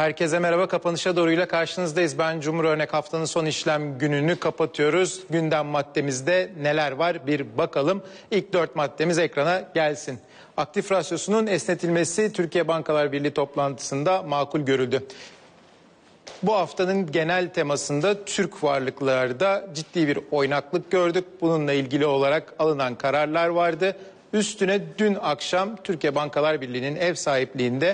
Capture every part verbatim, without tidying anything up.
Herkese merhaba. Kapanışa doğruyla karşınızdayız. Ben Cumhur Örnek, haftanın son işlem gününü kapatıyoruz. Gündem maddemizde neler var bir bakalım. İlk dört maddemiz ekrana gelsin. Aktif rasyosunun esnetilmesi Türkiye Bankalar Birliği toplantısında makul görüldü. Bu haftanın genel temasında Türk varlıklarda ciddi bir oynaklık gördük. Bununla ilgili olarak alınan kararlar vardı. Üstüne dün akşam Türkiye Bankalar Birliği'nin ev sahipliğinde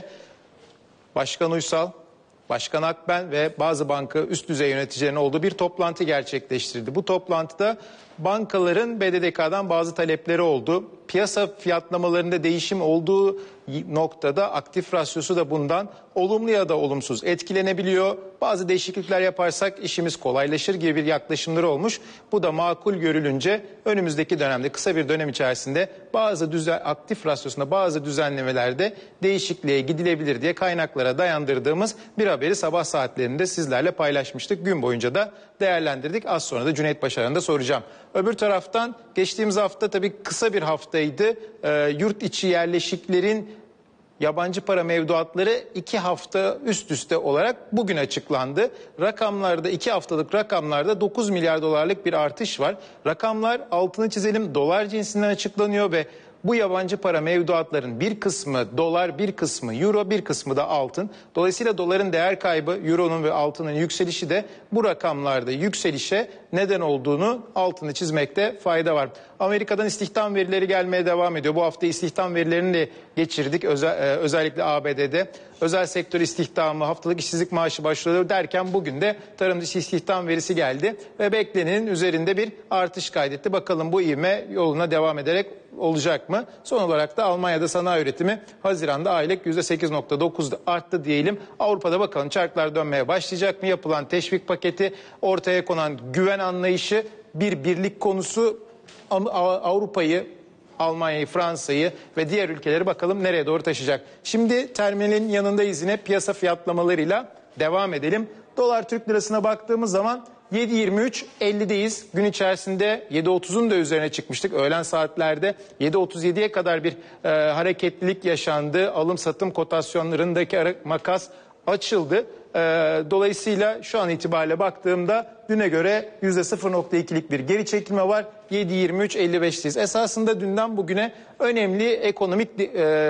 Başkan Uysal, Başkan Akben ve bazı banka üst düzey yöneticilerinin olduğu bir toplantı gerçekleştirdi. Bu toplantıda bankaların B D D K'dan bazı talepleri oldu. Piyasa fiyatlamalarında değişim olduğu noktada aktif rasyosu da bundan olumlu ya da olumsuz etkilenebiliyor. Bazı değişiklikler yaparsak işimiz kolaylaşır gibi bir yaklaşımları olmuş. Bu da makul görülünce önümüzdeki dönemde, kısa bir dönem içerisinde bazı düzen, aktif rasyosunda bazı düzenlemelerde değişikliğe gidilebilir diye kaynaklara dayandırdığımız bir haberi sabah saatlerinde sizlerle paylaşmıştık. Gün boyunca da değerlendirdik. Az sonra da Cüneyt Başaran'a da soracağım. Öbür taraftan geçtiğimiz hafta tabii kısa bir haftaydı. Ee, yurt içi yerleşiklerin yabancı para mevduatları iki hafta üst üste olarak bugün açıklandı. Rakamlarda, iki haftalık rakamlarda dokuz milyar dolarlık bir artış var. Rakamlar, altını çizelim, dolar cinsinden açıklanıyor ve bu yabancı para mevduatların bir kısmı dolar, bir kısmı euro, bir kısmı da altın. Dolayısıyla doların değer kaybı, euronun ve altının yükselişi de bu rakamlarda yükselişe neden olduğunu altını çizmekte fayda var. Amerika'dan istihdam verileri gelmeye devam ediyor. Bu hafta istihdam verilerini de geçirdik. Özel, özellikle A B D'de. Özel sektör istihdamı, haftalık işsizlik maaşı başlıyor derken bugün de tarım dışı istihdam verisi geldi. Ve beklenenin üzerinde bir artış kaydetti. Bakalım bu ivme yoluna devam ederek olacak mı? Son olarak da Almanya'da sanayi üretimi Haziran'da aylık yüzde sekiz virgül dokuz arttı diyelim. Avrupa'da bakalım çarklar dönmeye başlayacak mı? Yapılan teşvik paketi, ortaya konan güven anlayışı, bir birlik konusu Avrupa'yı, Almanya'yı, Fransa'yı ve diğer ülkeleri bakalım nereye doğru taşıyacak. Şimdi terminalin yanındayız, yine piyasa fiyatlamalarıyla devam edelim. Dolar Türk lirasına baktığımız zaman yedi yirmi üç elli'deyiz. Gün içerisinde yedi otuzun da üzerine çıkmıştık. Öğlen saatlerde yedi otuz yedi'ye kadar bir e, hareketlilik yaşandı. Alım satım kotasyonlarındaki ara, makas açıldı. E, dolayısıyla şu an itibariyle baktığımda düne göre yüzde sıfır virgül iki'lik bir geri çekilme var. yedi yirmi üç elli beş'teyiz. Esasında dünden bugüne önemli ekonomik e,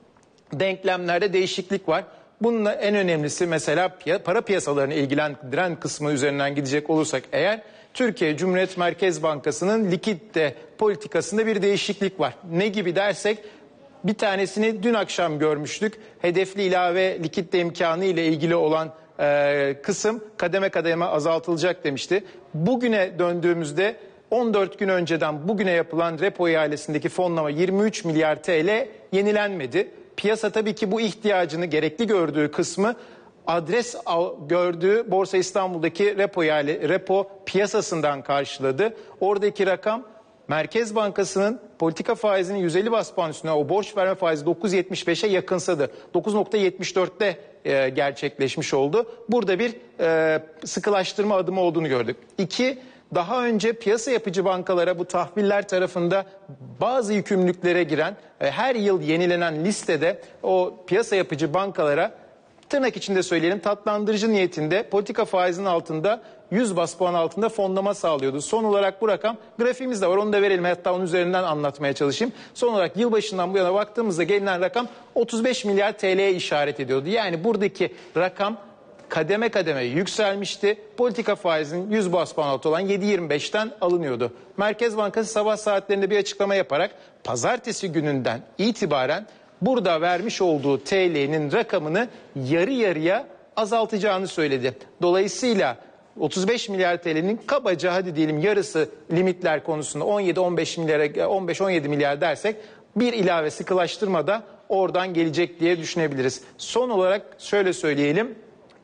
denklemlerde değişiklik var. Bununla en önemlisi mesela para piyasalarını ilgilendiren kısmı üzerinden gidecek olursak eğer, Türkiye Cumhuriyet Merkez Bankası'nın likidite politikasında bir değişiklik var. Ne gibi dersek, bir tanesini dün akşam görmüştük. Hedefli ilave likidite imkanı ile ilgili olan e, kısım kademe kademe azaltılacak demişti. Bugüne döndüğümüzde on dört gün önceden bugüne yapılan repo ihalesindeki fonlama yirmi üç milyar T L yenilenmedi. Piyasa tabii ki bu ihtiyacını, gerekli gördüğü kısmı adres gördüğü Borsa İstanbul'daki repo, yani repo piyasasından karşıladı. Oradaki rakam Merkez Bankası'nın politika faizinin yüz elli bas puan üstüne, o borç verme faizi dokuz virgül yetmiş beş'e yakınsadı. dokuz virgül yetmiş dört'te e, gerçekleşmiş oldu. Burada bir e, sıkılaştırma adımı olduğunu gördük. İki, daha önce piyasa yapıcı bankalara bu tahviller tarafında bazı yükümlülüklere giren, her yıl yenilenen listede o piyasa yapıcı bankalara, tırnak içinde söyleyelim, tatlandırıcı niyetinde politika faizinin altında yüz bas puan altında fonlama sağlıyordu. Son olarak bu rakam, grafiğimiz de var, onu da verelim, hatta onun üzerinden anlatmaya çalışayım. Son olarak yılbaşından bu yana baktığımızda gelinen rakam otuz beş milyar T L'ye işaret ediyordu. Yani buradaki rakam kademe kademe yükselmişti. Politika faizinin yüz bas puan altı olan yedi yirmi beş'ten alınıyordu. Merkez Bankası sabah saatlerinde bir açıklama yaparak pazartesi gününden itibaren burada vermiş olduğu T L'nin rakamını yarı yarıya azaltacağını söyledi. Dolayısıyla otuz beş milyar T L'nin kabaca hadi diyelim yarısı limitler konusunda on yedi on beş milyar, on beş on yedi milyar dersek bir ilave sıkılaştırma da oradan gelecek diye düşünebiliriz. Son olarak şöyle söyleyelim.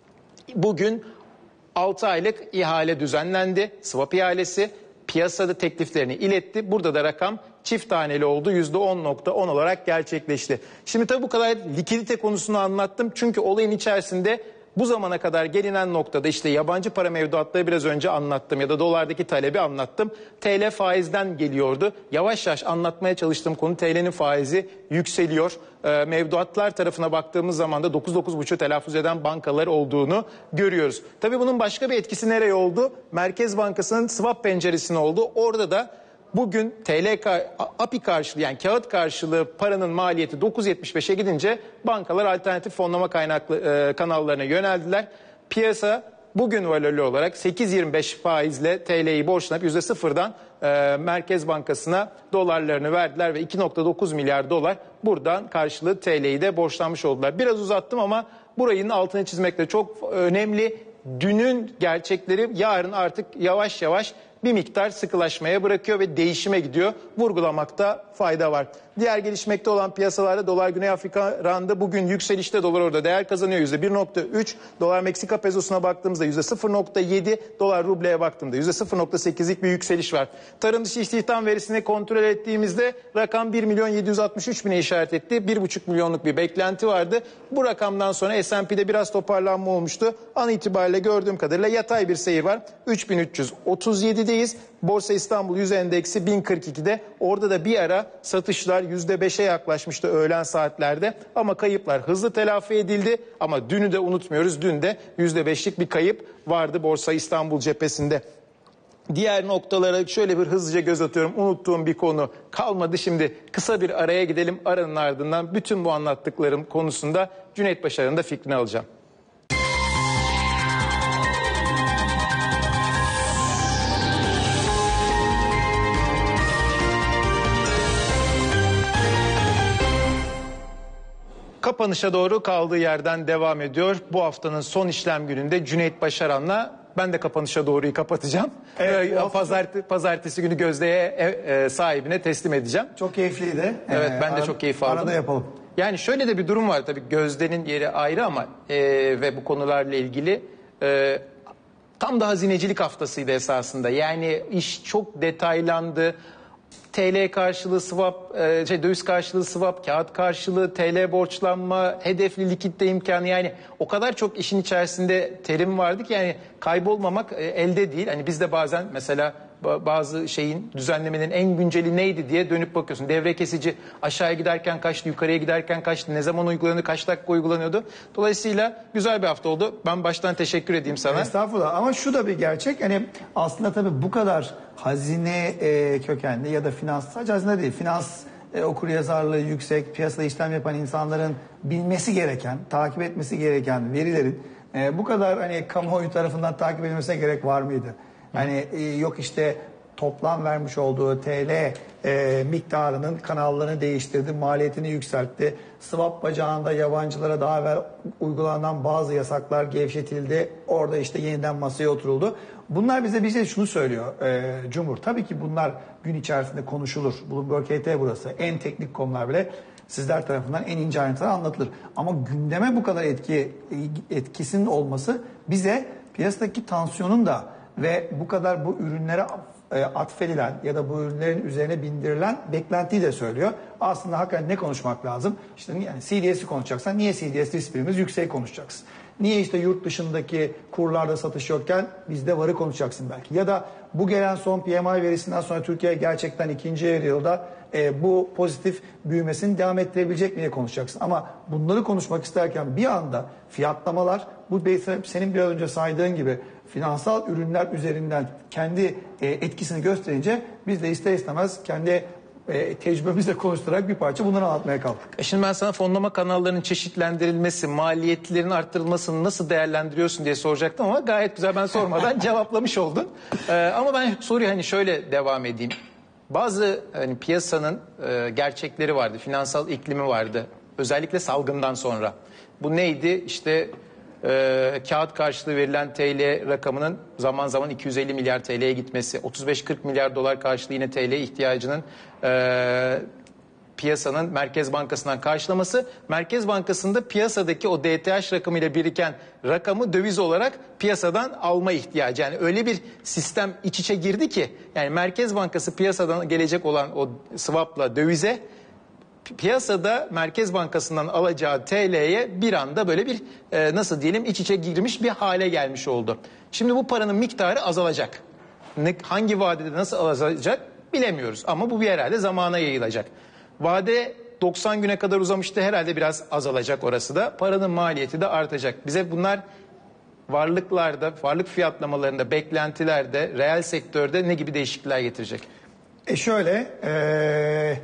Bugün altı aylık ihale düzenlendi. Swap ihalesi piyasada tekliflerini iletti. Burada da rakam çift taneli oldu. yüzde on virgül on olarak gerçekleşti. Şimdi tabii bu kadar likidite konusunu anlattım. Çünkü olayın içerisinde Bu zamana kadar gelinen noktada işte yabancı para mevduatları biraz önce anlattım ya da dolardaki talebi anlattım. T L faizden geliyordu. Yavaş yavaş anlatmaya çalıştığım konu T L'nin faizi yükseliyor. E, mevduatlar tarafına baktığımız zaman da dokuz dokuz buçuk telaffuz eden bankalar olduğunu görüyoruz. Tabii bunun başka bir etkisi nereye oldu? Merkez Bankası'nın swap penceresine oldu. Orada da bugün T L A P I karşılığı yani kağıt karşılığı paranın maliyeti dokuz yetmiş beşe gidince bankalar alternatif fonlama kaynaklı e, kanallarına yöneldiler. Piyasa bugün valörlü olarak sekiz yirmi beş faizle T L'yi borçlanıp yüzde sıfırdan e, Merkez Bankası'na dolarlarını verdiler ve iki nokta dokuz milyar dolar buradan karşılığı T L'yi de borçlanmış oldular. Biraz uzattım ama burayın altını çizmek de çok önemli. Dünün gerçekleri yarın artık yavaş yavaş bir miktar sıkılaşmaya bırakıyor ve değişime gidiyor. Vurgulamakta fayda var. Diğer gelişmekte olan piyasalarda dolar Güney Afrika randı bugün yükselişte, dolar orada değer kazanıyor yüzde bir nokta üç. Dolar Meksika pesosuna baktığımızda yüzde sıfır nokta yedi. Dolar rubleye baktığımda yüzde sıfır nokta sekizlik bir yükseliş var. Tarım dışı istihdam verisini kontrol ettiğimizde rakam bir milyon yedi yüz altmış üç bine işaret etti. bir buçuk milyonluk bir beklenti vardı. Bu rakamdan sonra S and P'de biraz toparlanma olmuştu. An itibariyle gördüğüm kadarıyla yatay bir seyir var. üç bin üç yüz otuz yedideyiz. Borsa İstanbul yüz endeksi bin kırk ikide. Orada da bir ara satışlar yüzde beşe yaklaşmıştı öğlen saatlerde. Ama kayıplar hızlı telafi edildi. Ama dünü de unutmuyoruz. Dün de yüzde beşlik bir kayıp vardı Borsa İstanbul cephesinde. Diğer noktalara şöyle bir hızlıca göz atıyorum. Unuttuğum bir konu kalmadı. Şimdi kısa bir araya gidelim. Aranın ardından bütün bu anlattıklarım konusunda Cüneyt Başaran'ın da fikrini alacağım. Kapanışa doğru kaldığı yerden devam ediyor. Bu haftanın son işlem gününde Cüneyt Başaran'la ben de kapanışa doğruyu kapatacağım. Evet, ee, Pazartesi, pazartesi günü Gözde'ye e, sahibine teslim edeceğim. Çok keyifliydi. Evet ben de ee, çok keyif aldım. Arada yapalım. Yani şöyle de bir durum var tabii, Gözde'nin yeri ayrı ama e, ve bu konularla ilgili e, tam da hazinecilik haftasıydı esasında. Yani iş çok detaylandı. T L karşılığı swap, şey, döviz karşılığı swap, kağıt karşılığı T L borçlanma, hedefli likitte imkanı, yani o kadar çok işin içerisinde terim vardı ki yani kaybolmamak elde değil. Hani biz de bazen mesela bazı şeyin, düzenlemenin en günceli neydi diye dönüp bakıyorsun. Devre kesici aşağıya giderken kaçtı, yukarıya giderken kaçtı, ne zaman uygulanıyordu, kaç dakika uygulanıyordu. Dolayısıyla güzel bir hafta oldu. Ben baştan teşekkür edeyim sana. Estağfurullah, ama şu da bir gerçek. Hani aslında tabii bu kadar hazine e, kökenli ya da finans, sadece hazine değil, finans e, okuryazarlığı yüksek, piyasada işlem yapan insanların bilmesi gereken, takip etmesi gereken verilerin e, bu kadar hani kamuoyu tarafından takip edilmesine gerek var mıydı? Hani e, yok işte toplam vermiş olduğu T L e, miktarının kanallarını değiştirdi, maliyetini yükseltti. Swap bacağında yabancılara daha evvel uygulanan bazı yasaklar gevşetildi. Orada işte yeniden masaya oturuldu. Bunlar bize bize şunu söylüyor e, Cumhur. Tabii ki bunlar gün içerisinde konuşulur. Bloomberg H T burası. En teknik konular bile sizler tarafından en ince ayrıntılar anlatılır. Ama gündeme bu kadar etki etkisinin olması bize piyasadaki tansiyonun da ve bu kadar bu ürünlere atfedilen ya da bu ürünlerin üzerine bindirilen beklentiyi de söylüyor. Aslında hakikaten ne konuşmak lazım? İşte yani C D S'i konuşacaksan niye C D S risk primimiz yüksek konuşacaksın? Niye işte yurt dışındaki kurlarda satış yokken bizde varı konuşacaksın belki? Ya da bu gelen son P M I verisinden sonra Türkiye gerçekten ikinci yılda e, bu pozitif büyümesini devam ettirebilecek mi diye konuşacaksın. Ama bunları konuşmak isterken bir anda fiyatlamalar, bu senin biraz önce saydığın gibi finansal ürünler üzerinden kendi e, etkisini gösterince biz de ister istemez kendi e, tecrübemizle konuşturarak bir parça bunları anlatmaya kalktık. E şimdi ben sana fonlama kanallarının çeşitlendirilmesi, maliyetlerin arttırılmasını nasıl değerlendiriyorsun diye soracaktım ama gayet güzel, ben sormadan cevaplamış oldun. E, ama ben soruyu hani şöyle devam edeyim. Bazı hani piyasanın e, gerçekleri vardı, finansal iklimi vardı. Özellikle salgından sonra. Bu neydi? İşte e, kağıt karşılığı verilen T L rakamının zaman zaman iki yüz elli milyar T L'ye gitmesi, otuz beş kırk milyar dolar karşılığı yine T L ihtiyacının e, piyasanın Merkez Bankası'ndan karşılaması, Merkez Bankası'nda piyasadaki o D T H rakamıyla biriken rakamı döviz olarak piyasadan alma ihtiyacı. Yani öyle bir sistem iç içe girdi ki yani Merkez Bankası piyasadan gelecek olan o swapla dövize, piyasada Merkez Bankası'ndan alacağı T L'ye bir anda böyle bir e, nasıl diyelim iç içe girmiş bir hale gelmiş oldu. Şimdi bu paranın miktarı azalacak. Ne, hangi vadede nasıl azalacak bilemiyoruz ama bu bir herhalde zamana yayılacak. Vade doksan güne kadar uzamıştı, herhalde biraz azalacak orası da. Paranın maliyeti de artacak. Bize bunlar varlıklarda, varlık fiyatlamalarında, beklentilerde, reel sektörde ne gibi değişiklikler getirecek? E şöyle, ee,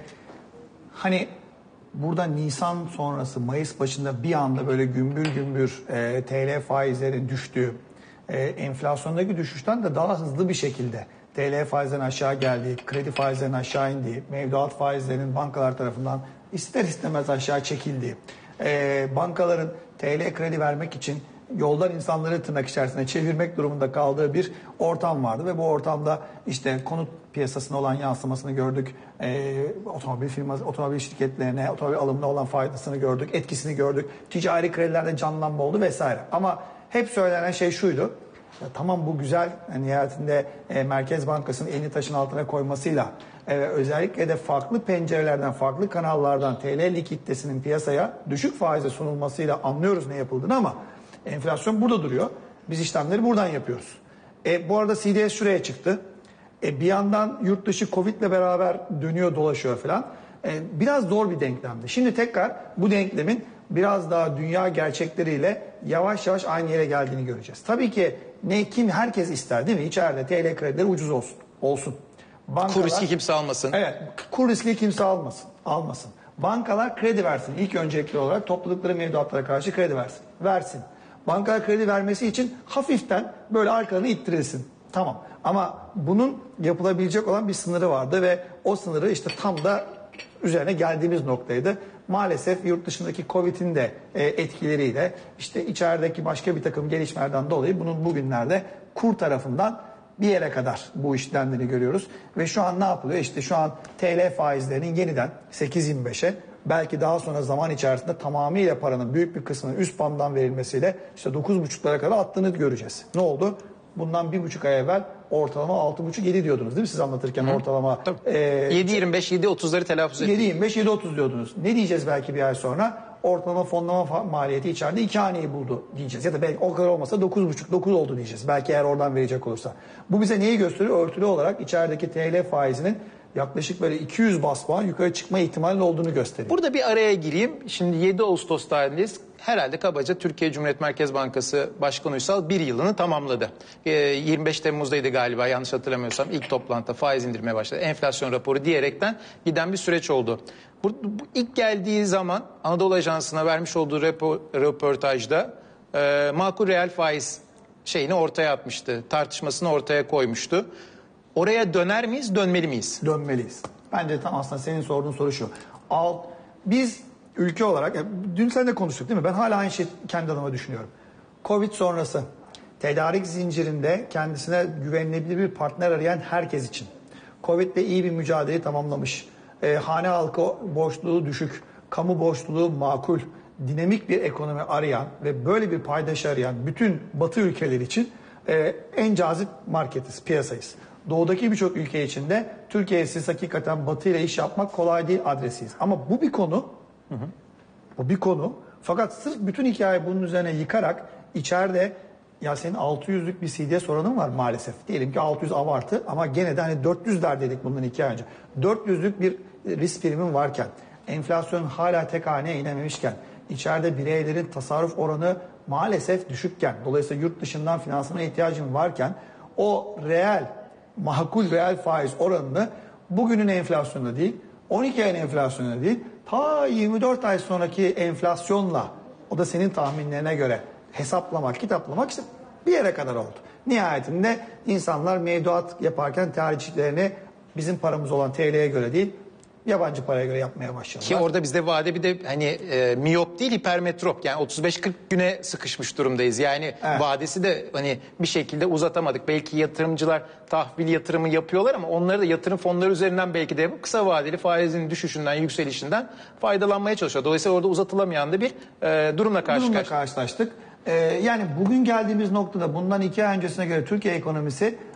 hani burada Nisan sonrası, Mayıs başında bir anda böyle gümbür gümbür e, T L faizleri düştüğü, e, enflasyondaki düşüşten de daha hızlı bir şekilde T L faizlerin aşağı geldiği, kredi faizlerinin aşağı indiği, mevduat faizlerinin bankalar tarafından ister istemez aşağı çekildiği, e, bankaların T L kredi vermek için yoldan insanları tırnak içerisinde çevirmek durumunda kaldığı bir ortam vardı ve bu ortamda işte konut piyasasına olan yansımasını gördük. Ee, otomobil firması, otomobil şirketlerine, otomobil alımına olan faydasını gördük, etkisini gördük. Ticari kredilerde canlanma oldu vesaire. Ama hep söylenen şey şuydu. Ya tamam bu güzel. Yani nihayetinde e, Merkez Bankası'nın elini taşın altına koymasıyla e, özellikle de farklı pencerelerden, farklı kanallardan T L likiditesinin piyasaya düşük faizle sunulmasıyla anlıyoruz ne yapıldığını ama enflasyon burada duruyor. Biz işlemleri buradan yapıyoruz. E, bu arada C D S şuraya çıktı. E, bir yandan yurt dışı Covid'le beraber dönüyor dolaşıyor falan. E, biraz zor bir denklemdi. Şimdi tekrar bu denklemin biraz daha dünya gerçekleriyle yavaş yavaş aynı yere geldiğini göreceğiz. Tabii ki ne kim herkes ister değil mi? İçeride T L kredileri ucuz olsun. Olsun. Bankalar, kur riski kimse almasın. Evet. Kur riski kimse almasın. Almasın. Bankalar kredi versin. İlk öncelikli olarak topladıkları mevduatlara karşı kredi versin. Versin. Bankalar kredi vermesi için hafiften böyle arkalarını ittirilsin. Tamam. Ama bunun yapılabilecek olan bir sınırı vardı ve o sınırı işte tam da üzerine geldiğimiz noktaydı. Maalesef yurt dışındaki Covid'in de e, etkileriyle işte içerideki başka bir takım gelişmelerden dolayı bunun bugünlerde kur tarafından bir yere kadar bu işlemleri görüyoruz. Ve şu an ne yapılıyor? İşte şu an T L faizlerinin yeniden sekiz yirmi beşe belki daha sonra zaman içerisinde tamamıyla paranın büyük bir kısmının üst banddan verilmesiyle işte dokuz buçuklara kadar attığını göreceğiz. Ne oldu? Bundan bir buçuk ay evvel ortalama altı buçuk yedi diyordunuz değil mi siz anlatırken? Hı. Ortalama e, yedi yirmi beş yedi otuzları telaffuz ettiniz. yedi yirmi beş yedi otuz diyordunuz. Ne diyeceğiz belki bir ay sonra? Ortalama fonlama maliyeti içeride iki haneyi buldu diyeceğiz. Ya da belki o kadar olmasa dokuz buçuk dokuz oldu diyeceğiz. Belki eğer oradan verecek olursa. Bu bize neyi gösteriyor? Örtülü olarak içerideki T L faizinin yaklaşık böyle iki yüz bas puan yukarı çıkma ihtimali olduğunu gösteriyor. Burada bir araya gireyim. Şimdi yedi Ağustos tarihindeyiz. Herhalde kabaca Türkiye Cumhuriyet Merkez Bankası Başkanı Uysal bir yılını tamamladı. yirmi beş Temmuz'daydı galiba yanlış hatırlamıyorsam ilk toplantıda faiz indirmeye başladı. Enflasyon raporu diyerekten giden bir süreç oldu. Bu, bu ilk geldiği zaman Anadolu Ajansı'na vermiş olduğu repo, röportajda e, makul reel faiz şeyini ortaya atmıştı. Tartışmasını ortaya koymuştu. Oraya döner miyiz, dönmeli miyiz? Dönmeliyiz. Bence tam aslında senin sorduğun soru şu. Al, biz ülke olarak, yani dün seninle konuştuk değil mi? Ben hala aynı şeyi kendi adıma düşünüyorum. Covid sonrası tedarik zincirinde kendisine güvenilebilir bir partner arayan herkes için Covid'le iyi bir mücadeleyi tamamlamış. E, hane halkı borçluluğu düşük, kamu borçluluğu makul, dinamik bir ekonomi arayan ve böyle bir paydaş arayan bütün Batı ülkeleri için e, en cazip marketiz, piyasayız. Doğudaki birçok ülke içinde Türkiye'ye siz hakikaten Batı ile iş yapmak kolay değil adresiyiz. Ama bu bir konu, hı hı. bu bir konu. Fakat sırf bütün hikayeyi bunun üzerine yıkarak içeride ya senin altı yüzlük bir C D S oranın var maalesef. Diyelim ki altı yüz abartı ama gene de hani dört yüzler dedik bundan iki ay önce. dört yüzlük bir risk primin varken, enflasyon hala tek haneye inememişken, içeride bireylerin tasarruf oranı maalesef düşükken, dolayısıyla yurt dışından finansmana ihtiyacın varken o reel makul reel faiz oranını bugünün enflasyonunda değil, on iki ayın enflasyonunda değil, ta yirmi dört ay sonraki enflasyonla, o da senin tahminlerine göre hesaplamak, kitaplamak işte bir yere kadar oldu. Nihayetinde insanlar mevduat yaparken tercihlerini bizim paramız olan T L'ye göre değil, yabancı paraya göre yapmaya başladılar. Ki orada bizde vade bir de hani e, miyop değil hipermetrop, yani otuz beş kırk güne sıkışmış durumdayız. Yani evet. Vadesi de hani bir şekilde uzatamadık. Belki yatırımcılar tahvil yatırımı yapıyorlar ama onları da yatırım fonları üzerinden belki de yapıp kısa vadeli faizin düşüşünden, yükselişinden faydalanmaya çalışıyor. Dolayısıyla orada uzatılamayan da bir e, durumla karşı durumla karşılaştık. Ee, yani bugün geldiğimiz noktada bundan iki ay öncesine göre Türkiye ekonomisi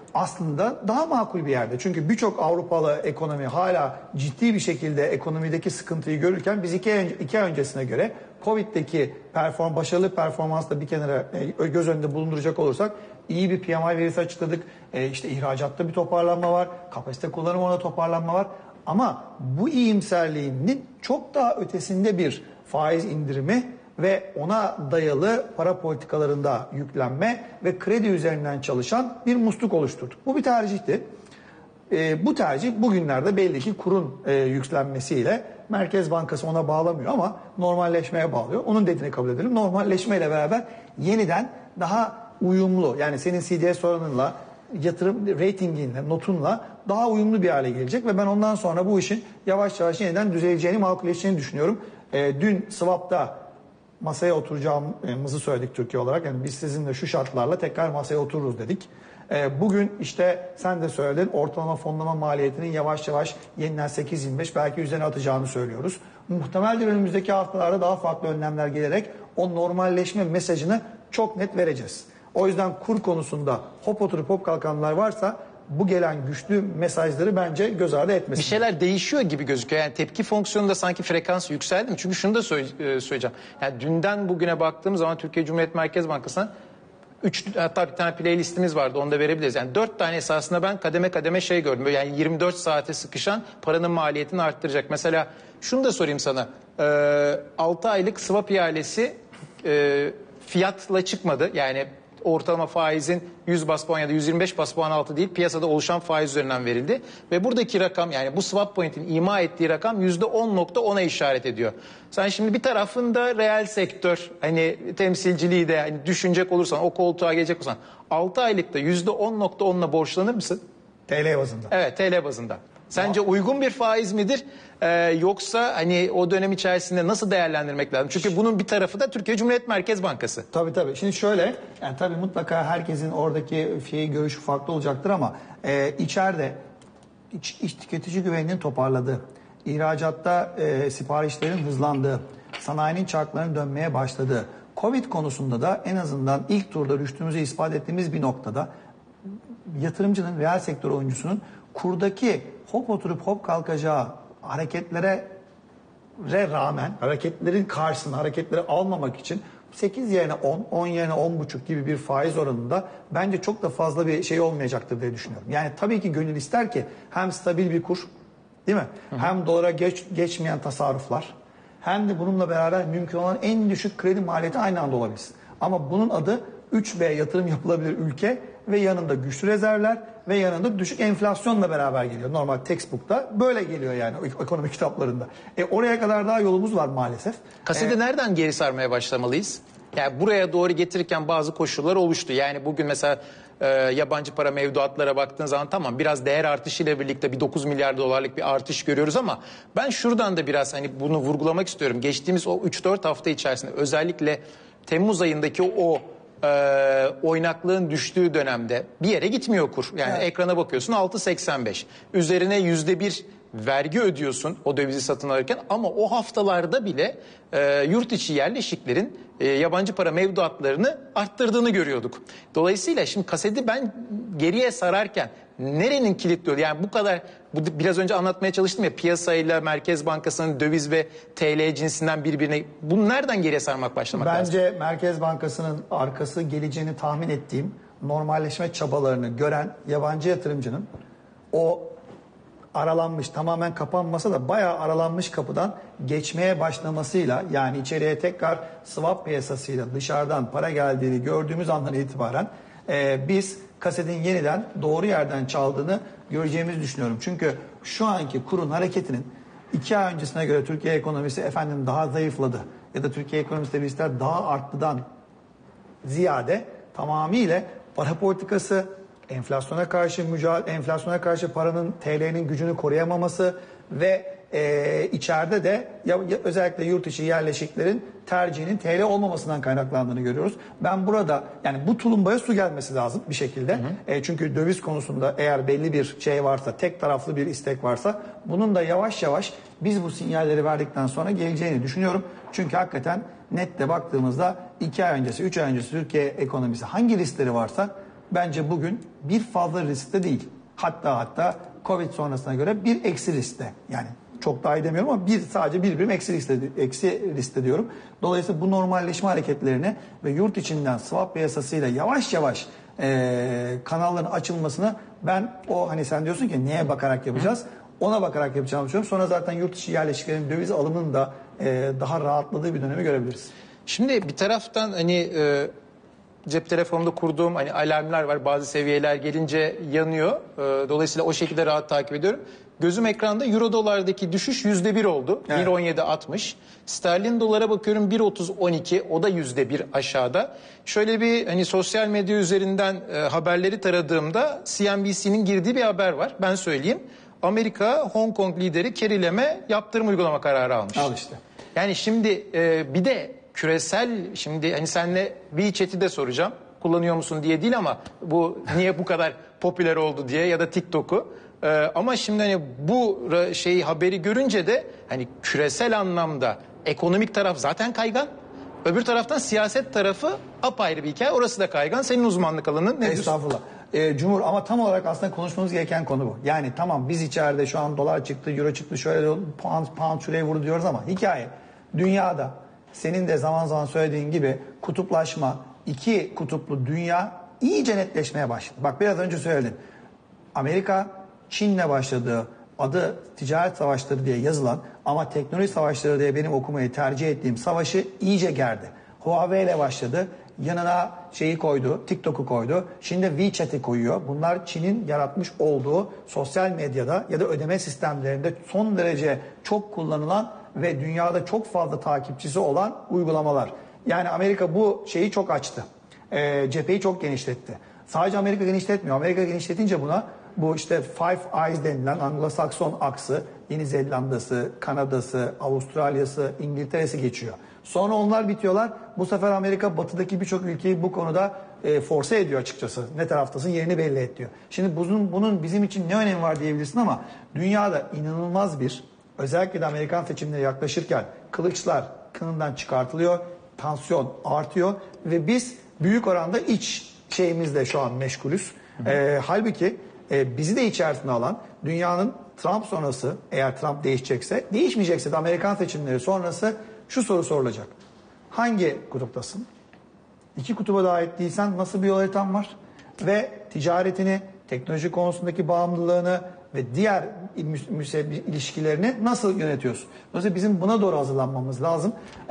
aslında daha makul bir yerde. Çünkü birçok Avrupalı ekonomi hala ciddi bir şekilde ekonomideki sıkıntıyı görürken biz iki ay, iki ay öncesine göre Covid'deki perform, başarılı performansla bir kenara e, göz önünde bulunduracak olursak iyi bir P M I verisi açıkladık. E, işte ihracatta bir toparlanma var. Kapasite kullanımı orada toparlanma var. Ama bu iyimserliğinin çok daha ötesinde bir faiz indirimi ve ona dayalı para politikalarında yüklenme ve kredi üzerinden çalışan bir musluk oluşturduk. Bu bir tercihti. E, bu tercih bugünlerde belli ki kurun e, yükselmesiyle Merkez Bankası ona bağlamıyor ama normalleşmeye bağlıyor. Onun dediğini kabul edelim. Normalleşmeyle beraber yeniden daha uyumlu, yani senin C D S oranınla, yatırım ratinginle, notunla daha uyumlu bir hale gelecek ve ben ondan sonra bu işin yavaş yavaş yeniden düzeleceğini, makulleşeceğini düşünüyorum. E, dün swap'ta masaya oturacağımızı söyledik Türkiye olarak. Yani biz sizinle şu şartlarla tekrar masaya otururuz dedik. E, bugün işte sen de söyledin, ortalama fonlama maliyetinin yavaş yavaş yeniden sekiz yirmi beş belki üzerine atacağını söylüyoruz. Muhtemelen önümüzdeki haftalarda daha farklı önlemler gelerek o normalleşme mesajını çok net vereceğiz. O yüzden kur konusunda hop oturup hop kalkanlar varsa bu gelen güçlü mesajları bence göz ardı etmesin. Bir şeyler değişiyor gibi gözüküyor. Yani tepki fonksiyonunda sanki frekans yükseldi mi? Çünkü şunu da söyleyeceğim. Yani dünden bugüne baktığım zaman Türkiye Cumhuriyet Merkez Bankası'na üç, hatta bir tane playlistimiz vardı, onu da verebiliriz. Yani dört tane esasında ben kademe kademe şey gördüm. Yani yirmi dört saate sıkışan paranın maliyetini arttıracak. Mesela şunu da sorayım sana. Ee, altı aylık swap ihalesi e, fiyatla çıkmadı. Yani ortalama faizin yüz bas puan ya da yüz yirmi beş bas puan altı değil, piyasada oluşan faiz üzerinden verildi. Ve buradaki rakam, yani bu swap point'in ima ettiği rakam yüzde on nokta ona işaret ediyor. Sen şimdi bir tarafında reel sektör hani temsilciliği de hani düşünecek olursan, o koltuğa gelecek olursan altı aylıkta yüzde on nokta onla borçlanır mısın? T L bazında. Evet, T L bazında. Sence uygun bir faiz midir? Ee, yoksa hani o dönem içerisinde nasıl değerlendirmek lazım? Çünkü bunun bir tarafı da Türkiye Cumhuriyet Merkez Bankası. Tabii tabii. Şimdi şöyle, yani tabii mutlaka herkesin oradaki şey, görüşü farklı olacaktır ama e, içeride iç, iç tüketici güveninin toparladığı, ihracatta e, siparişlerin hızlandığı, sanayinin çarklarının dönmeye başladığı, Covid konusunda da en azından ilk turda rüştümüzü ispat ettiğimiz bir noktada yatırımcının, reel sektör oyuncusunun kurdaki hop oturup hop kalkacağı hareketlere rağmen, hareketlerin karşısında hareketleri almamak için sekiz yerine on, on yerine on buçuk gibi bir faiz oranında bence çok da fazla bir şey olmayacaktır diye düşünüyorum. Yani tabii ki gönül ister ki hem stabil bir kur, değil mi? Hı hı. Hem dolara geç, geçmeyen tasarruflar, hem de bununla beraber mümkün olan en düşük kredi maliyeti aynı anda olabilsin. Ama bunun adı üç B yatırım yapılabilir ülke ve yanında güçlü rezervler ve yanında düşük enflasyonla beraber geliyor. Normal textbook'ta böyle geliyor yani ekonomi kitaplarında. E oraya kadar daha yolumuz var maalesef. Kasede ee, nereden geri sarmaya başlamalıyız? Yani buraya doğru getirirken bazı koşullar oluştu. Yani bugün mesela e, yabancı para mevduatlara baktığın zaman tamam, biraz değer artışıyla birlikte bir dokuz milyar dolarlık bir artış görüyoruz ama ben şuradan da biraz hani bunu vurgulamak istiyorum. Geçtiğimiz o üç dört hafta içerisinde özellikle Temmuz ayındaki o e, oynaklığın düştüğü dönemde bir yere gitmiyor kur. Yani evet, ekrana bakıyorsun altı seksen beş. Üzerine yüzde bir vergi ödüyorsun o dövizi satın alırken ama o haftalarda bile e, yurt içi yerleşiklerin e, yabancı para mevduatlarını arttırdığını görüyorduk. Dolayısıyla şimdi kaseti ben geriye sararken nerenin kilitliyor? Yani bu kadar, bu biraz önce anlatmaya çalıştım ya, piyasayla Merkez Bankası'nın döviz ve T L cinsinden birbirine, bunu nereden geriye sarmak başlamak Bence lazım? Bence Merkez Bankası'nın arkası geleceğini tahmin ettiğim normalleşme çabalarını gören yabancı yatırımcının o aralanmış, tamamen kapanmasa da bayağı aralanmış kapıdan geçmeye başlamasıyla, yani içeriye tekrar swap piyasasıyla dışarıdan para geldiğini gördüğümüz andan itibaren e, biz kasetin yeniden doğru yerden çaldığını göreceğimizi düşünüyorum. Çünkü şu anki kurun hareketinin iki ay öncesine göre Türkiye ekonomisi efendim daha zayıfladı ya da Türkiye ekonomisinde riskler daha arttıdan ziyade tamamıyla para politikası, enflasyona karşı mücadele, enflasyona karşı paranın, T L'nin gücünü koruyamaması ve e, içeride de ya, ya, özellikle yurt içi yerleşiklerin tercihinin T L olmamasından kaynaklandığını görüyoruz. Ben burada yani bu tulumbaya su gelmesi lazım bir şekilde. Hı hı. E, çünkü döviz konusunda eğer belli bir şey varsa, tek taraflı bir istek varsa bunun da yavaş yavaş biz bu sinyalleri verdikten sonra geleceğini düşünüyorum. Çünkü hakikaten nette baktığımızda iki ay öncesi, üç ay öncesi Türkiye ekonomisi hangi riskleri varsa bence bugün bir fazla riskte değil. Hatta hatta Covid sonrasına göre bir eksi riskte. Yani çok daha iyi demiyorum ama bir sadece bir birim eksi riskte, eksi riskte diyorum. Dolayısıyla bu normalleşme hareketlerini ve yurt içinden swap piyasasıyla yavaş yavaş e, kanalların açılmasını ben o hani sen diyorsun ki neye bakarak yapacağız? Ona bakarak yapacağımı düşünüyorum. Sonra zaten yurt dışı yerleşiklerin döviz alımının da e, daha rahatladığı bir dönemi görebiliriz. Şimdi bir taraftan hani e, cep telefonumda kurduğum hani alarmlar var. Bazı seviyeler gelince yanıyor. E, dolayısıyla o şekilde rahat takip ediyorum. Gözüm ekranda euro dolardaki düşüş yüzde bir oldu. Evet. bir on yedi altmış. Sterlin dolara bakıyorum bir otuz on iki. O da yüzde bir aşağıda. Şöyle bir hani sosyal medya üzerinden e, haberleri taradığımda C N B C'nin girdiği bir haber var. Ben söyleyeyim. Amerika Hong Kong lideri Carrie Lam'e yaptırım uygulama kararı almış. Al işte. Yani şimdi e, bir de küresel şimdi hani senle WeChat'i de soracağım. Kullanıyor musun diye değil ama bu niye bu kadar popüler oldu diye ya da TikTok'u. Ee, ama şimdi hani bu şeyi haberi görünce de hani küresel anlamda ekonomik taraf zaten kaygan. Öbür taraftan siyaset tarafı apayrı bir hikaye. Orası da kaygan. Senin uzmanlık alanın nedir? Estağfurullah. Ee, Cumhur ama tam olarak aslında konuşmamız gereken konu bu. Yani tamam biz içeride şu an dolar çıktı, euro çıktı, şöyle pound, pound şuraya vurdu diyoruz ama hikaye dünyada senin de zaman zaman söylediğin gibi kutuplaşma, iki kutuplu dünya iyice netleşmeye başladı. Bak biraz önce söyledim. Amerika Çin'le başladığı adı ticaret savaşları diye yazılan ama teknoloji savaşları diye benim okumayı tercih ettiğim savaşı iyice gerdi. Huawei ile başladı. Yanına şeyi koydu, TikTok'u koydu. Şimdi WeChat'i koyuyor. Bunlar Çin'in yaratmış olduğu sosyal medyada ya da ödeme sistemlerinde son derece çok kullanılan ve dünyada çok fazla takipçisi olan uygulamalar. Yani Amerika bu şeyi çok açtı. E, cepheyi çok genişletti. Sadece Amerika genişletmiyor. Amerika genişletince buna bu işte Five Eyes denilen Anglo-Sakson aksı, Yeni Zelanda'sı, Kanada'sı, Avustralya'sı, İngiltere'si geçiyor. Sonra onlar bitiyorlar. Bu sefer Amerika batıdaki birçok ülkeyi bu konuda e, force ediyor açıkçası. Ne taraftasın yerini belli et diyor. Şimdi bunun, bunun bizim için ne önemi var diyebilirsin ama dünyada inanılmaz bir, özellikle de Amerikan seçimleri yaklaşırken kılıçlar kınından çıkartılıyor, tansiyon artıyor ve biz büyük oranda iç şeyimizle şu an meşgulüz. E, halbuki e, bizi de içerisine alan dünyanın Trump sonrası, eğer Trump değişecekse, değişmeyecekse de Amerikan seçimleri sonrası şu soru sorulacak. Hangi kutuptasın? İki kutuba da ait değilsen nasıl bir yol haritan var? Ve ticaretini, teknoloji konusundaki bağımlılığını ve diğer ilişkilerini nasıl yönetiyorsun? Dolayısıyla bizim buna doğru hazırlanmamız lazım.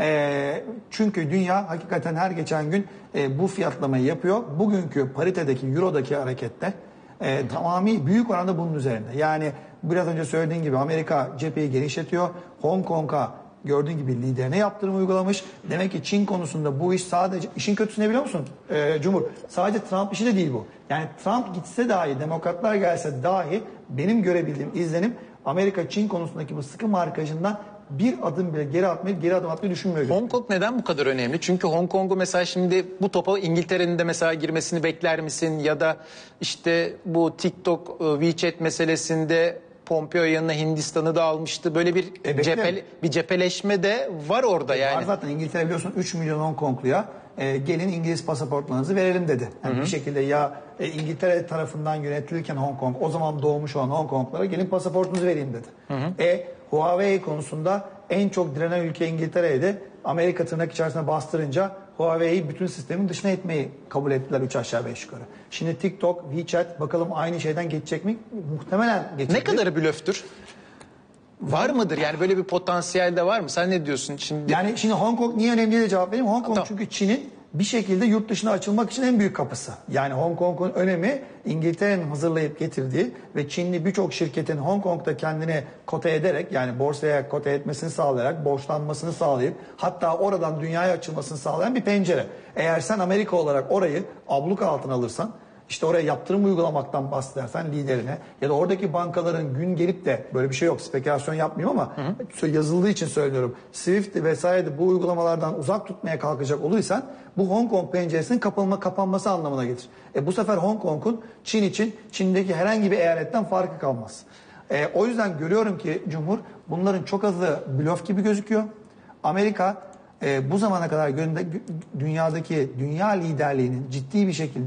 E, çünkü dünya hakikaten her geçen gün e, bu fiyatlamayı yapıyor. Bugünkü paritedeki, eurodaki harekette e, tamamı büyük oranda bunun üzerinde. Yani biraz önce söylediğin gibi Amerika cepheyi genişletiyor. Hong Kong'a gördüğün gibi liderine yaptırım uygulamış. Demek ki Çin konusunda bu iş sadece... işin kötüsü ne biliyor musun ee, Cumhur? Sadece Trump işi de değil bu. Yani Trump gitse dahi, demokratlar gelse dahi benim görebildiğim izlenim Amerika-Çin konusundaki bu sıkı markajından bir adım bile geri atmayı, geri adım atmayı düşünmüyor. Hong Kong neden bu kadar önemli? Çünkü Hong Kong'u mesela şimdi bu topa İngiltere'nin de mesela girmesini bekler misin? Ya da işte bu TikTok, WeChat meselesinde Pompeo yanına Hindistan'ı da almıştı. Böyle bir e, cephel, bir cepheleşme de var orada yani. Var zaten İngiltere biliyorsun üç milyon Hong Kongluya e, gelin İngiliz pasaportlarınızı verelim dedi. Yani hı hı. Bir şekilde ya e, İngiltere tarafından yönetilirken Hong Kong o zaman doğmuş olan Hong Konglara gelin pasaportunuzu vereyim dedi. Hı hı. E Huawei konusunda en çok direnen ülke İngiltere'ydi. Amerika tırnak içerisine bastırınca Huawei'yi bütün sistemin dışına etmeyi kabul ettiler üç aşağı beş yukarı. Şimdi TikTok, WeChat bakalım aynı şeyden geçecek mi? Muhtemelen geçecek. Ne kadarı blöftür? Var mıdır? Yani böyle bir potansiyel de var mı? Sen ne diyorsun şimdi? Yani şimdi Hong Kong niye önemli diye cevap vereyim. Hong Kong tamam. Çünkü Çin'in bir şekilde yurt dışına açılmak için en büyük kapısı. Yani Hong Kong'un önemi İngiltere'nin hazırlayıp getirdiği ve Çinli birçok şirketin Hong Kong'da kendini kote ederek yani borsaya kote etmesini sağlayarak borçlanmasını sağlayıp hatta oradan dünyaya açılmasını sağlayan bir pencere. Eğer sen Amerika olarak orayı abluka altına alırsan İşte oraya yaptırım uygulamaktan bahsedersen liderine ya da oradaki bankaların gün gelip de böyle bir şey yok spekülasyon yapmayayım ama hı hı. yazıldığı için söylüyorum. Swift vesaire bu uygulamalardan uzak tutmaya kalkacak olursan bu Hong Kong penceresinin kapanma, kapanması anlamına gelir. E bu sefer Hong Kong'un Çin için Çin'deki herhangi bir eyaletten farkı kalmaz. E, o yüzden görüyorum ki Cumhur bunların çok azı blöf gibi gözüküyor. Amerika e, bu zamana kadar dünyadaki dünya liderliğinin ciddi bir şekilde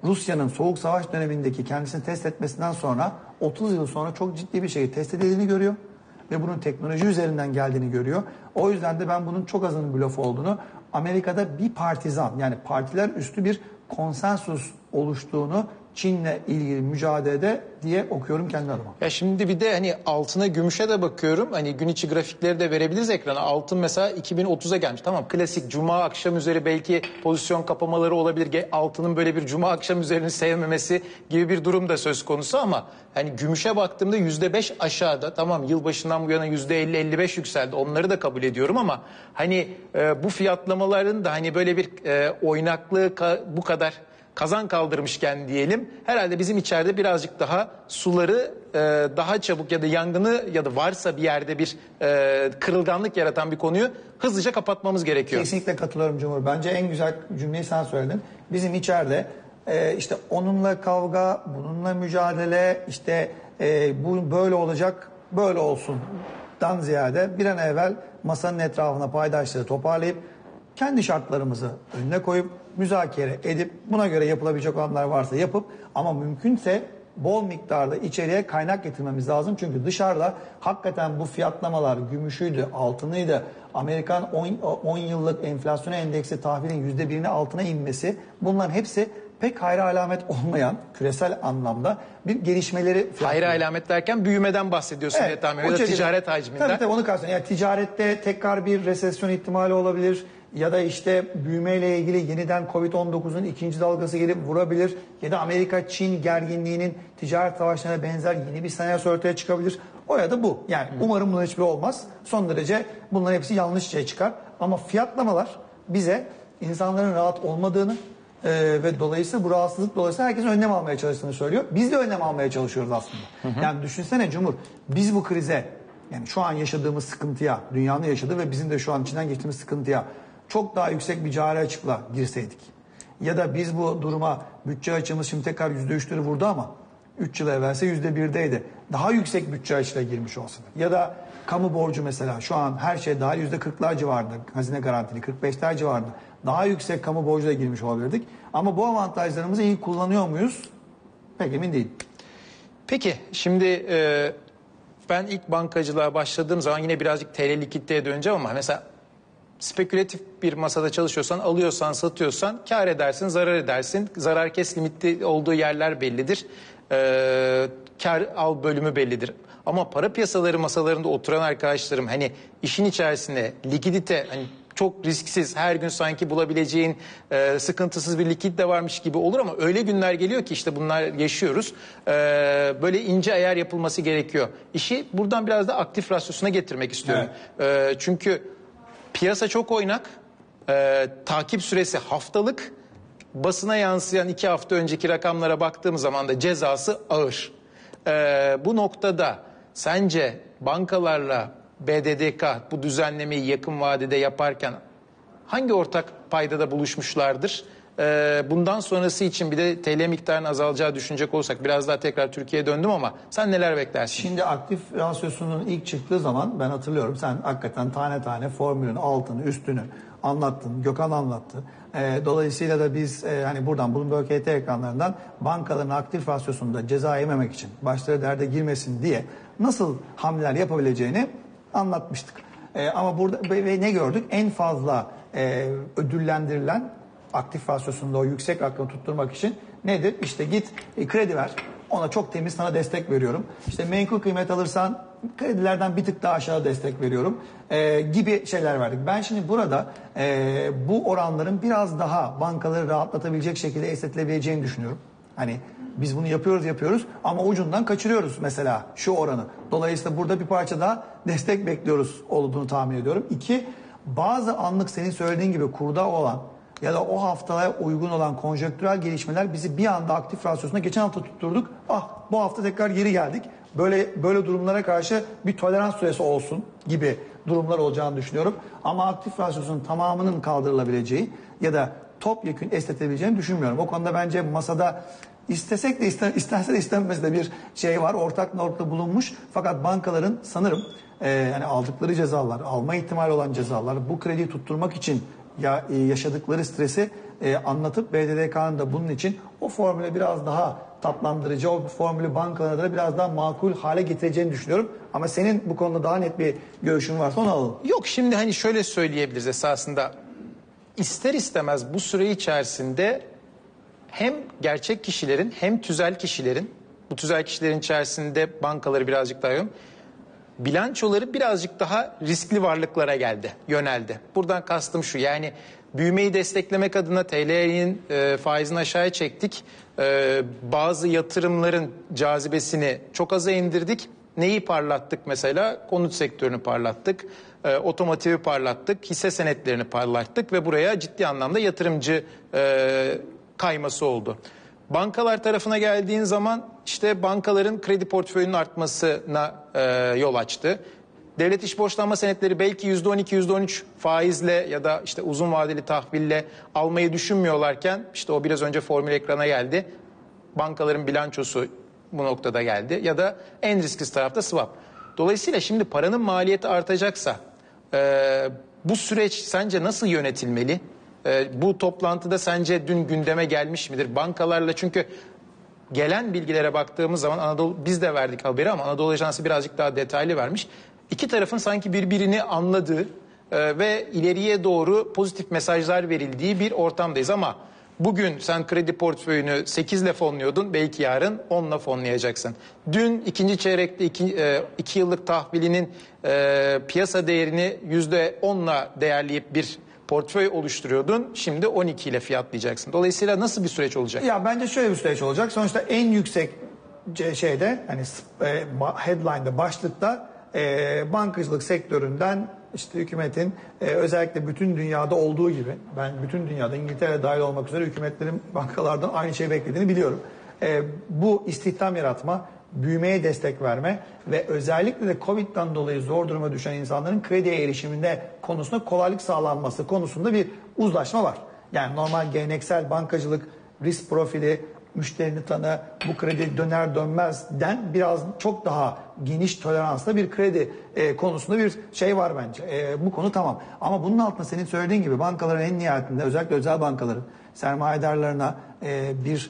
Rusya'nın Soğuk Savaş dönemindeki kendisini test etmesinden sonra otuz yıl sonra çok ciddi bir şeyi test edildiğini görüyor. Ve bunun teknoloji üzerinden geldiğini görüyor. O yüzden de ben bunun çok azının blöf olduğunu, Amerika'da bir partizan yani partiler üstü bir konsensus oluştuğunu Çin'le ilgili mücadelede diye okuyorum kendi adıma. Ya şimdi bir de hani altına gümüşe de bakıyorum. Hani gün içi grafikleri de verebiliriz ekrana. Altın mesela iki bin otuza gelmiş. Tamam, klasik cuma akşam üzeri belki pozisyon kapamaları olabilir. Altının böyle bir cuma akşam üzerini sevmemesi gibi bir durum da söz konusu ama hani gümüşe baktığımda yüzde beş aşağıda. Tamam, yılbaşından bu yana yüzde elli elli beş yükseldi. Onları da kabul ediyorum ama hani e, bu fiyatlamaların da hani böyle bir e, oynaklığı ka- bu kadar kazan kaldırmışken diyelim, herhalde bizim içeride birazcık daha suları e, daha çabuk ya da yangını ya da varsa bir yerde bir e, kırılganlık yaratan bir konuyu hızlıca kapatmamız gerekiyor. Kesinlikle katılıyorum Cumhur. Bence en güzel cümleyi sen söyledin. Bizim içeride e, işte onunla kavga, bununla mücadele, işte e, bu böyle olacak, böyle olsundan ziyade bir an evvel masanın etrafına paydaşları toparlayıp kendi şartlarımızı önüne koyup müzakere edip buna göre yapılabilecek olanlar varsa yapıp ama mümkünse bol miktarda içeriye kaynak getirmemiz lazım. Çünkü dışarıda hakikaten bu fiyatlamalar gümüşüydü, altınıydı. Amerikan on yıllık enflasyon endeksi tahvilin yüzde birine altına inmesi, bunların hepsi pek hayra alamet olmayan küresel anlamda bir gelişmeleri... Hayra alamet derken büyümeden bahsediyorsun, evet, diye tahmin ediyorum. Ya da ticaret hacminden. Tabii tabii onu kastediyorum. Yani ticarette tekrar bir resesyon ihtimali olabilir. Ya da işte büyümeyle ilgili yeniden kovid on dokuzun ikinci dalgası gelip vurabilir. Ya da Amerika-Çin gerginliğinin ticaret savaşlarına benzer yeni bir senaryosu ortaya çıkabilir. O ya da bu. Yani umarım bunların hiçbiri olmaz. Son derece bunların hepsi yanlış şey çıkar. Ama fiyatlamalar bize insanların rahat olmadığını e, ve dolayısıyla bu rahatsızlık dolayısıyla herkesin önlem almaya çalıştığını söylüyor. Biz de önlem almaya çalışıyoruz aslında. Hı hı. Yani düşünsene Cumhur, biz bu krize, yani şu an yaşadığımız sıkıntıya, dünyanın yaşadığı ve bizim de şu an içinden geçtiğimiz sıkıntıya çok daha yüksek bir cari açıkla girseydik. Ya da biz bu duruma bütçe açığımız şimdi tekrar yüzde üçleri vurdu ama üç yıl evvelse yüzde birdeydi. Daha yüksek bütçe açığıyla girmiş olsun. Ya da kamu borcu mesela şu an her şey daha yüzde kırklar civarında, hazine garantili kırk beşler civarında. Daha yüksek kamu borcuyla girmiş olabilirdik. Ama bu avantajlarımızı iyi kullanıyor muyuz? Pek emin değilim. Peki şimdi e, ben ilk bankacılığa başladığım zaman yine birazcık T L likiditeye döneceğim ama mesela spekülatif bir masada çalışıyorsan, alıyorsan, satıyorsan kar edersin, zarar edersin. Zarar kes limitli olduğu yerler bellidir. Ee, kar al bölümü bellidir. Ama para piyasaları masalarında oturan arkadaşlarım hani işin içerisinde likidite hani çok risksiz, her gün sanki bulabileceğin e, sıkıntısız bir likit de varmış gibi olur ama öyle günler geliyor ki işte bunlar yaşıyoruz. E, böyle ince ayar yapılması gerekiyor. İşi buradan biraz da aktif rasyosuna getirmek istiyorum. Evet. E, çünkü piyasa çok oynak, e, takip süresi haftalık, basına yansıyan iki hafta önceki rakamlara baktığım zaman da cezası ağır. E, bu noktada sence bankalarla B D D K bu düzenlemeyi yakın vadede yaparken hangi ortak paydada buluşmuşlardır? E, bundan sonrası için bir de T L miktarının azalacağı düşünecek olursak biraz daha tekrar Türkiye'ye döndüm ama sen neler beklersin? Şimdi aktif rasyosunun ilk çıktığı zaman ben hatırlıyorum sen hakikaten tane tane formülün altını üstünü anlattın. Gökhan anlattı. E, dolayısıyla da biz e, hani buradan Bloomberg H T ekranlarından bankaların aktif rasyosunda ceza yememek için başları derde girmesin diye nasıl hamleler yapabileceğini anlatmıştık. E, ama burada ve, ve ne gördük? En fazla e, ödüllendirilen aktif rasyosunda o yüksek rakamı tutturmak için nedir? İşte git e, kredi ver. Ona çok temiz sana destek veriyorum. İşte menkul kıymet alırsan kredilerden bir tık daha aşağı destek veriyorum e, gibi şeyler verdik. Ben şimdi burada e, bu oranların biraz daha bankaları rahatlatabilecek şekilde esnetilebileceğini düşünüyorum. Hani biz bunu yapıyoruz yapıyoruz ama ucundan kaçırıyoruz mesela şu oranı. Dolayısıyla burada bir parça daha destek bekliyoruz olduğunu tahmin ediyorum. İki, bazı anlık senin söylediğin gibi kurda olan ya da o haftaya uygun olan konjonktürel gelişmeler bizi bir anda aktif rasyosuna geçen hafta tutturduk. Ah bu hafta tekrar geri geldik. Böyle böyle durumlara karşı bir tolerans süresi olsun gibi durumlar olacağını düşünüyorum. Ama aktif rasyosunun tamamının kaldırılabileceği ya da topyekün esnetilebileceğini düşünmüyorum. O konuda bence masada istesek de iste, istense de istenmez de bir şey var. Ortak nokta bulunmuş. Fakat bankaların sanırım e, yani aldıkları cezalar, alma ihtimali olan cezalar bu krediyi tutturmak için ya yaşadıkları stresi e, anlatıp B D D K'nın da bunun için o formülü biraz daha tatlandırıcı, o formülü bankalara da biraz daha makul hale getireceğini düşünüyorum. Ama senin bu konuda daha net bir görüşün varsa onu alalım. Yok, şimdi hani şöyle söyleyebiliriz esasında. İster istemez bu süre içerisinde hem gerçek kişilerin hem tüzel kişilerin, bu tüzel kişilerin içerisinde bankaları birazcık daha yoğun, bilançoları birazcık daha riskli varlıklara geldi, yöneldi. Buradan kastım şu, yani büyümeyi desteklemek adına T L'nin e, faizini aşağıya çektik. E, bazı yatırımların cazibesini çok aza indirdik. Neyi parlattık mesela? Konut sektörünü parlattık, e, otomotivi parlattık, hisse senetlerini parlattık ve buraya ciddi anlamda yatırımcı e, kayması oldu. Bankalar tarafına geldiğin zaman işte bankaların kredi portföyünün artmasına e, yol açtı. Devlet iş borçlanma senetleri belki yüzde on iki, yüzde on üç faizle ya da işte uzun vadeli tahville almayı düşünmüyorlarken işte o biraz önce formül ekrana geldi. Bankaların bilançosu bu noktada geldi ya da en risksiz tarafta swap. Dolayısıyla şimdi paranın maliyeti artacaksa e, bu süreç sence nasıl yönetilmeli? E, bu toplantıda sence dün gündeme gelmiş midir? Bankalarla, çünkü gelen bilgilere baktığımız zaman Anadolu, biz de verdik haberi ama Anadolu Ajansı birazcık daha detaylı vermiş. İki tarafın sanki birbirini anladığı e, ve ileriye doğru pozitif mesajlar verildiği bir ortamdayız ama bugün sen kredi portföyünü sekizle fonluyordun, belki yarın onla fonlayacaksın. Dün ikinci çeyrekte iki, e, iki yıllık tahvilinin e, piyasa değerini yüzde onla değerleyip bir portföy oluşturuyordun, şimdi on iki ile fiyatlayacaksın. Dolayısıyla nasıl bir süreç olacak? Ya bence şöyle bir süreç olacak. Sonuçta en yüksek şeyde, hani e, headline'da, başlıkta e, bankacılık sektöründen işte hükümetin e, özellikle bütün dünyada olduğu gibi, ben bütün dünyada İngiltere dahil olmak üzere hükümetlerin bankalardan aynı şeyi beklediğini biliyorum. E, bu istihdam yaratma, büyümeye destek verme ve özellikle de Covid'den dolayı zor duruma düşen insanların krediye erişiminde konusunda kolaylık sağlanması konusunda bir uzlaşma var. Yani normal geleneksel bankacılık risk profili, müşterini tanı, bu kredi döner dönmezden biraz çok daha geniş toleranslı bir kredi e, konusunda bir şey var bence. E, bu konu tamam. Ama bunun altında senin söylediğin gibi bankaların en nihayetinde, özellikle özel bankaların sermayedarlarına e, bir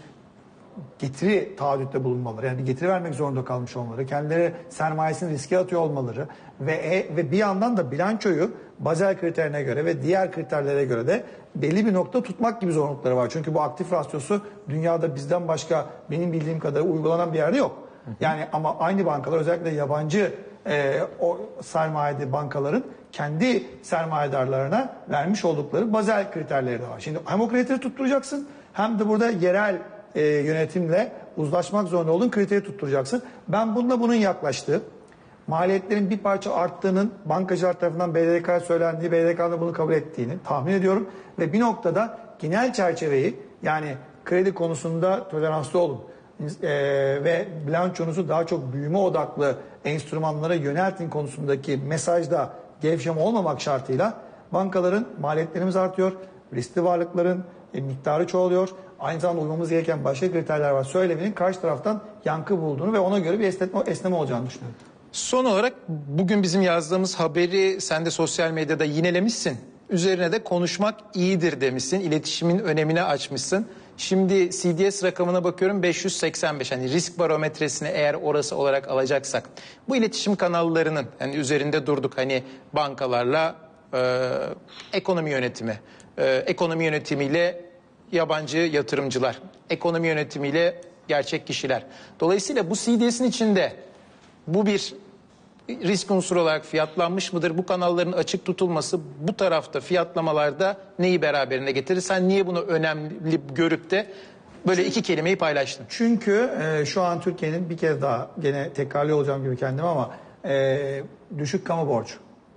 getiri taahhütte bulunmaları, yani bir getiri vermek zorunda kalmış olmaları, kendileri sermayesini riske atıyor olmaları ve e, ve bir yandan da bilançoyu Basel kriterine göre ve diğer kriterlere göre de belli bir nokta tutmak gibi zorunlulukları var. Çünkü bu aktif rasyosu dünyada bizden başka benim bildiğim kadar uygulanan bir yerde yok. Yani ama aynı bankalar, özellikle yabancı e, o sermayeli bankaların kendi sermayedarlarına vermiş oldukları Basel kriterleri de var. Şimdi hem o kriteri tutturacaksın hem de burada yerel e, yönetimle uzlaşmak zorunda olduğun kriteri tutturacaksın. Ben bununla bunun yaklaştığı, maliyetlerin bir parça arttığının bankacılar tarafından B D D K'ya söylendiği, B D D K'nın da bunu kabul ettiğini tahmin ediyorum. Ve bir noktada genel çerçeveyi, yani kredi konusunda toleranslı olun ee, ve bilançonuzu daha çok büyüme odaklı enstrümanlara yöneltin konusundaki mesajda gevşeme olmamak şartıyla bankaların maliyetlerimiz artıyor, riskli varlıkların e, miktarı çoğalıyor. Aynı zamanda uymamız gereken başka kriterler var. Söylemenin karşı taraftan yankı bulduğunu ve ona göre bir esnetme, esneme olacağını düşünüyorum. Son olarak bugün bizim yazdığımız haberi sen de sosyal medyada yinelemişsin. Üzerine de konuşmak iyidir demişsin. İletişimin önemini açmışsın. Şimdi C D S rakamına bakıyorum, beş yüz seksen beş. Hani risk barometresini eğer orası olarak alacaksak. Bu iletişim kanallarının hani üzerinde durduk. Hani bankalarla e, ekonomi yönetimi, e, ekonomi yönetimiyle yabancı yatırımcılar, ekonomi yönetimiyle gerçek kişiler. Dolayısıyla bu C D S'in içinde bu bir risk unsuru olarak fiyatlanmış mıdır? Bu kanalların açık tutulması bu tarafta fiyatlamalarda neyi beraberinde getirir? Sen niye bunu önemli görüp de böyle iki kelimeyi paylaştın? Çünkü e, şu an Türkiye'nin, bir kez daha gene tekrarlı olacağım gibi kendim ama e, düşük kamu borcu,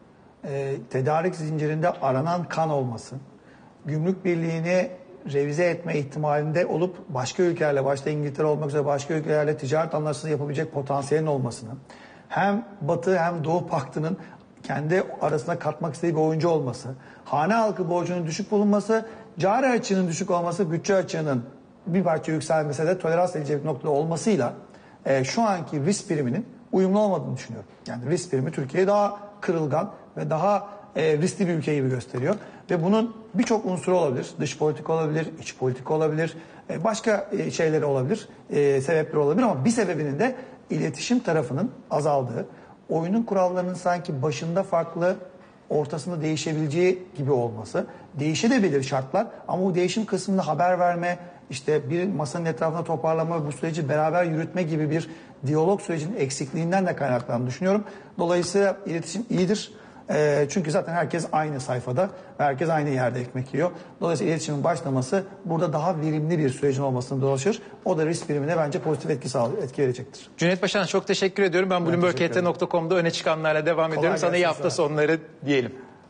e, tedarik zincirinde aranan kan olması, gümrük birliğini revize etme ihtimalinde olup başka ülkelerle, başta İngiltere olmak üzere başka ülkelerle ticaret anlaşması yapabilecek potansiyelin olmasını, hem Batı hem Doğu Paktı'nın kendi arasına katmak istediği bir oyuncu olması, hane halkı borcunun düşük bulunması, cari açığının düşük olması, bütçe açığının bir parça yükselmese de tolerans edilecek bir noktada olmasıyla e, şu anki risk priminin uyumlu olmadığını düşünüyorum. Yani risk primi Türkiye'ye daha kırılgan ve daha e, riskli bir ülke gibi gösteriyor. Ve bunun birçok unsuru olabilir. Dış politika olabilir, iç politika olabilir, e, başka e, şeyleri olabilir, e, sebepleri olabilir ama bir sebebinin de iletişim tarafının azaldığı, oyunun kurallarının sanki başında farklı, ortasında değişebileceği gibi olması. Değişebilir şartlar ama bu değişim kısmında haber verme, işte bir masanın etrafında toparlama ve bu süreci beraber yürütme gibi bir diyalog sürecinin eksikliğinden de kaynaklandığını düşünüyorum. Dolayısıyla iletişim iyidir. E, çünkü zaten herkes aynı sayfada ve herkes aynı yerde ekmek yiyor. Dolayısıyla iletişimin başlaması burada daha verimli bir sürecin olmasını dolaşır. O da risk primine bence pozitif etki sağlıyor, etki verecektir. Cüneyt Başaran çok teşekkür ediyorum. Ben, ben Bloomberg H T nokta com'da öne çıkanlarla devam Kolay ediyorum. Sana iyi hafta sonları diyelim.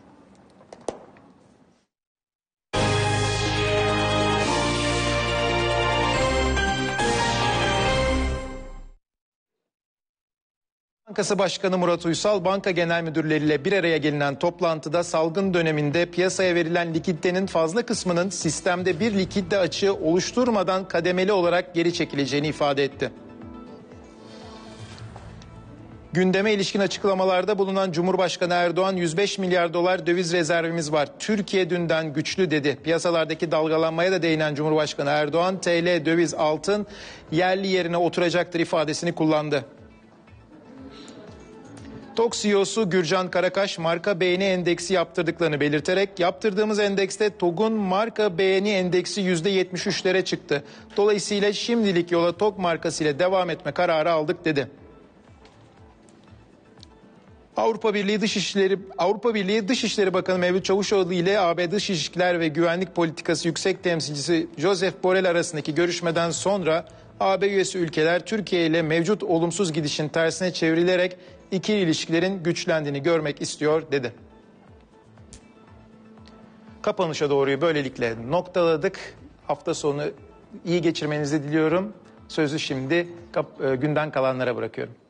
Bankası Başkanı Murat Uysal, banka genel müdürleriyle bir araya gelinen toplantıda salgın döneminde piyasaya verilen likiditenin fazla kısmının sistemde bir likidite açığı oluşturmadan kademeli olarak geri çekileceğini ifade etti. Gündeme ilişkin açıklamalarda bulunan Cumhurbaşkanı Erdoğan, yüz beş milyar dolar döviz rezervimiz var. Türkiye dünden güçlü dedi. Piyasalardaki dalgalanmaya da değinen Cumhurbaşkanı Erdoğan, T L, döviz, altın yerli yerine oturacaktır ifadesini kullandı. TOG C E O'su Gürcan Karakaş marka beğeni endeksi yaptırdıklarını belirterek yaptırdığımız endekste TOG'un marka beğeni endeksi yüzde yetmiş üçlere çıktı. Dolayısıyla şimdilik yola TOG markasıyla devam etme kararı aldık dedi. Avrupa Birliği Dışişleri Avrupa Birliği Dışişleri Bakanı Mevlüt Çavuşoğlu ile A B Dış İlişkiler ve Güvenlik Politikası Yüksek Temsilcisi Josep Borrell arasındaki görüşmeden sonra A B üyesi ülkeler Türkiye ile mevcut olumsuz gidişin tersine çevrilerek ikili ilişkilerin güçlendiğini görmek istiyor dedi. Kapanışa doğruyu böylelikle noktaladık. Hafta sonu iyi geçirmenizi diliyorum. Sözü şimdi günden kalanlara bırakıyorum.